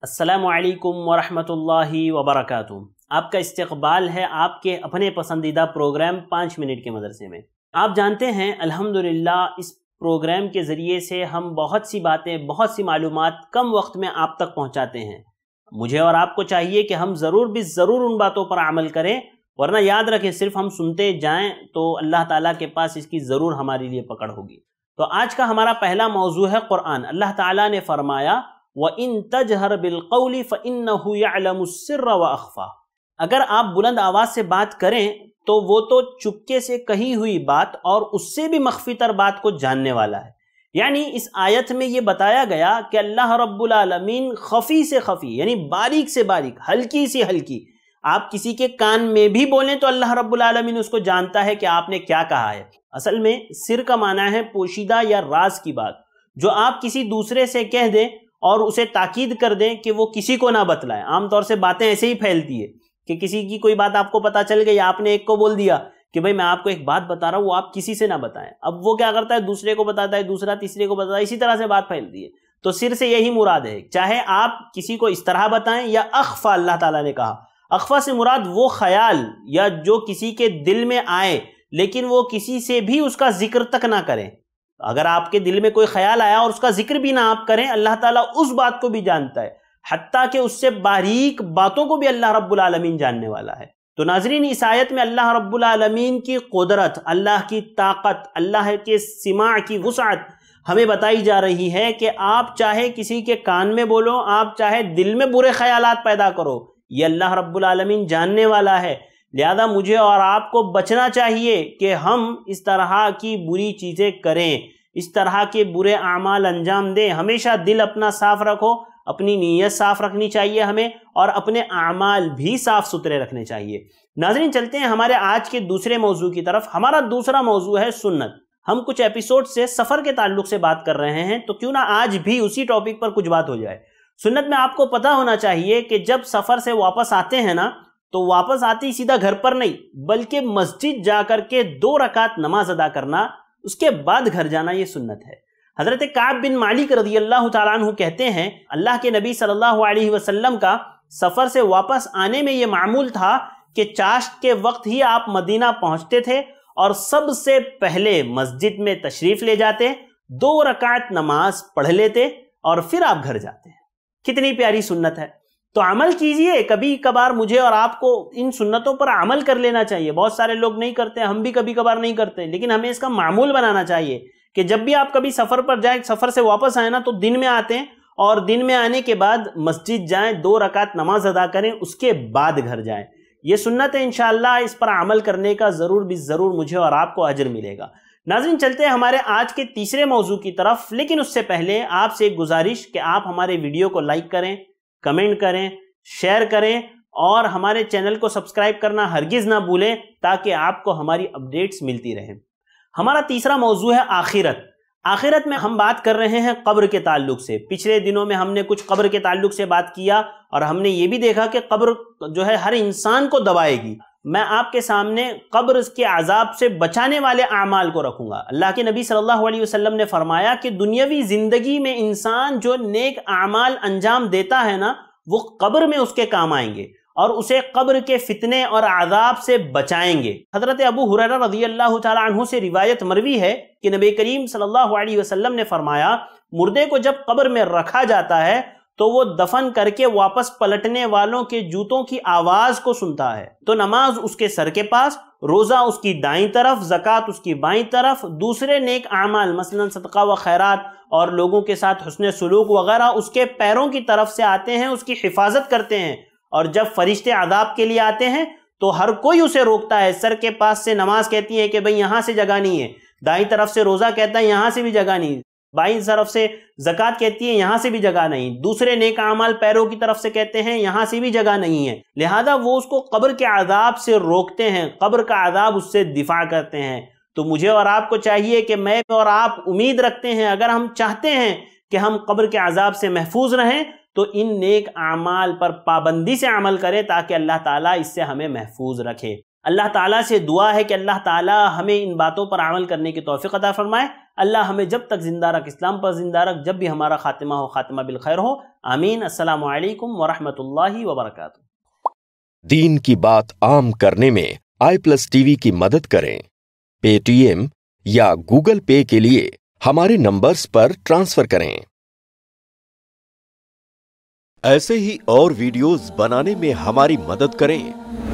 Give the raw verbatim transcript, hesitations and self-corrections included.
السلام علیکم ورحمۃ اللہ وبرکاتہ۔ آپ کا استقبال ہے آپ کے اپنے پسندیدہ پروگرام پانچ منٹ کے مدرسے میں۔ آپ جانتے ہیں الحمدللہ اس پروگرام کے ذریعے سے ہم بہت سی باتیں، بہت سی معلومات کم وقت میں آپ تک پہنچاتے ہیں۔ مجھے اور آپ کو چاہیے کہ ہم ضرور بھی ضرور ان باتوں پر عمل کریں، ورنہ یاد رکھیں صرف ہم سنتے جائیں تو اللہ تعالیٰ کے پاس اس کی ضرور ہمارے لیے پکڑ ہوگی۔ تو آج کا ہمارا پہلا موضوع ہے قرآن۔ اللہ تعالیٰ نے فرمایا وَإِن تَجْهَرْ بِالْقَوْلِ فَإِنَّهُ يَعْلَمُ السِّرَّ وَأَخْفَى۔ اگر آپ بلند آواز سے بات کریں تو وہ تو چپکے سے کہی ہوئی بات اور اس سے بھی مخفی تر بات کو جاننے والا ہے۔ یعنی اس آیت میں یہ بتایا گیا کہ اللہ رب العالمین خفی سے خفی، یعنی باریک سے باریک، ہلکی سے ہلکی، آپ کسی کے کان میں بھی بولیں تو اللہ رب العالمین اس کو جانتا ہے کہ آپ نے کیا کہا ہے۔ اصل میں سر کا معنی ہے پوشیدہ یا راز کی بات، جو آپ کسی دوسرے سے کہہ دیں اور اسے تاکید کر دیں کہ وہ کسی کو نہ بتلائیں۔ عام طور سے باتیں ایسے ہی پھیلتی ہے کہ کسی کی کوئی بات آپ کو پتہ چل گئی، آپ نے ایک کو بول دیا کہ بھئی میں آپ کو ایک بات بتا رہا ہوں، وہ آپ کسی سے نہ بتائیں۔ اب وہ کیا کرتا ہے، دوسرے کو بتاتا ہے، دوسرا تیسرے کو بتاتا ہے، اسی طرح سے بات پھیلتی ہے۔ تو سر سے یہی مراد ہے، چاہے آپ کسی کو اس طرح بتائیں یا اخفا، اللہ تعالیٰ نے کہا اخفا سے مراد وہ خیال یا جو کسی کے دل میں آئے لیکن وہ کسی سے بھی اس کا ذکر تک نہ کریں۔ اگر آپ کے دل میں کوئی خیال آیا اور اس کا ذکر بھی نہ آپ کریں، اللہ تعالیٰ اس بات کو بھی جانتا ہے، حتیٰ کہ اس سے باریک باتوں کو بھی اللہ رب العالمین جاننے والا ہے۔ تو ناظرین، اس آیت میں اللہ رب العالمین کی قدرت، اللہ کی طاقت، اللہ کے سماع کی وسعت ہمیں بتائی جا رہی ہے کہ آپ چاہے کسی کے کان میں بولو، آپ چاہے دل میں برے خیالات پیدا کرو، یہ اللہ رب العالمین جاننے والا ہے۔ لہذا مجھے اور آپ کو بچنا چاہیے کہ ہم اس طرح کی بری چیزیں کریں، اس طرح کے برے اعمال انجام دیں۔ ہمیشہ دل اپنا صاف رکھو، اپنی نیت صاف رکھنی چاہیے ہمیں، اور اپنے اعمال بھی صاف ستھرے رکھنے چاہیے۔ ناظرین، چلتے ہیں ہمارے آج کے دوسرے موضوع کی طرف۔ ہمارا دوسرا موضوع ہے سنت۔ ہم کچھ ایپیسوڈ سے سفر کے تعلق سے بات کر رہے ہیں، تو کیوں نہ آج بھی اسی ٹاپک پر کچھ بات ہو جائے۔ سنت میں آپ کو پتہ ہونا چاہیے کہ جب سفر سے واپس آتے ہیں نا، تو واپس آتے ہی سیدھا گھر پر نہیں، بلکہ مسجد جا کر کے دو رکعت نماز ادا کرنا، اس کے بعد گھر جانا، یہ سنت ہے۔ حضرت کعب بن مالک رضی اللہ تعالیٰ عنہ کہتے ہیں اللہ کے نبی صلی اللہ علیہ وسلم کا سفر سے واپس آنے میں یہ معمول تھا کہ چاشت کے وقت ہی آپ مدینہ پہنچتے تھے اور سب سے پہلے مسجد میں تشریف لے جاتے، دو رکعت نماز پڑھ لیتے اور پھر آپ گھر جاتے۔ کتنی پیاری سنت ہے۔ تو عمل کیجئے، کبھی کبھار مجھے اور آپ کو ان سنتوں پر عمل کر لینا چاہیے۔ بہت سارے لوگ نہیں کرتے، ہم بھی کبھی کبھار نہیں کرتے، لیکن ہمیں اس کا معمول بنانا چاہیے کہ جب بھی آپ کبھی سفر پر جائیں، سفر سے واپس آئیں نا، تو دن میں آتے ہیں اور دن میں آنے کے بعد مسجد جائیں، دو رکعت نماز ادا کریں، اس کے بعد گھر جائیں۔ یہ سنت ہے، انشاءاللہ اس پر عمل کرنے کا ضرور بھی ضرور مجھے اور آپ کو اجر ملے گا۔ ناظرین، چلتے ہیں ہمارے آج کے تیسرے موضوع کی طرف، لیکن اس سے پہلے آپ سے ایک گزارش کہ آپ ہمارے ویڈیو کو لائک کریں، کمنٹ کریں، شیئر کریں اور ہمارے چینل کو سبسکرائب کرنا ہرگز نہ بھولیں، تاکہ آپ کو ہماری اپڈیٹس ملتی رہیں۔ ہمارا تیسرا موضوع ہے آخرت۔ آخرت میں ہم بات کر رہے ہیں قبر کے تعلق سے۔ پچھلے دنوں میں ہم نے کچھ قبر کے تعلق سے بات کیا اور ہم نے یہ بھی دیکھا کہ قبر جو ہے ہر انسان کو دبائے گی۔ میں آپ کے سامنے قبر کے عذاب سے بچانے والے اعمال کو رکھوں گا۔ اللہ کے نبی صلی اللہ علیہ وسلم نے فرمایا کہ دنیاوی زندگی میں انسان جو نیک اعمال انجام دیتا ہے نا، وہ قبر میں اس کے کام آئیں گے اور اسے قبر کے فتنے اور عذاب سے بچائیں گے۔ حضرت ابو ہریرہ رضی اللہ تعالیٰ عنہ سے روایت مروی ہے کہ نبی کریم صلی اللہ علیہ وسلم نے فرمایا، مردے کو جب قبر میں رکھا جاتا ہے تو وہ دفن کر کے واپس پلٹنے والوں کے جوتوں کی آواز کو سنتا ہے۔ تو نماز اس کے سر کے پاس، روزہ اس کی دائیں طرف، زکوٰۃ اس کی بائیں طرف، دوسرے نیک اعمال مثلا صدقہ و خیرات اور لوگوں کے ساتھ حسن سلوک وغیرہ اس کے پیروں کی طرف سے آتے ہیں، اس کی حفاظت کرتے ہیں۔ اور جب فرشتے عذاب کے لیے آتے ہیں تو ہر کوئی اسے روکتا ہے۔ سر کے پاس سے نماز کہتی ہے کہ بھئی یہاں سے جگہ نہیں ہے، دائیں طرف سے روزہ کہتا ہے یہاں سے بھی جگہ نہیں، بائیں طرف سے زکوٰۃ کہتی ہے یہاں سے بھی جگہ نہیں، دوسرے نیک اعمال پیروں کی طرف سے کہتے ہیں یہاں سے بھی جگہ نہیں ہے۔ لہذا وہ اس کو قبر کے عذاب سے روکتے ہیں، قبر کا عذاب اس سے دفاع کرتے ہیں۔ تو مجھے اور آپ کو چاہیے کہ میں اور آپ امید رکھتے ہیں، اگر ہم چاہتے ہیں کہ ہم قبر کے عذاب سے محفوظ رہیں تو ان نیک اعمال پر پابندی سے عمل کریں، تاکہ اللہ تعالیٰ اس سے ہمیں محفوظ رکھے۔ اللہ تعالیٰ سے دعا ہے کہ اللہ تعالیٰ ہمیں ان باتوں پر عمل کرنے کی توفیق عطا فرمائے. اللہ ہمیں جب تک زندہ رکھ اسلام پر زندہ رکھ، جب بھی ہمارا خاتمہ ہو خاتمہ بالخیر ہو. آمین. السلام علیکم ورحمۃ اللہ وبرکاتہ. دین کی بات عام کرنے میں آئی پلس ٹی وی کی مدد کریں. پے ٹی ایم یا گوگل پے کے لیے ہمارے نمبرز پر ٹرانسفر کریں. ایسے ہی اور ویڈیوز بنانے میں ہماری مدد کریں.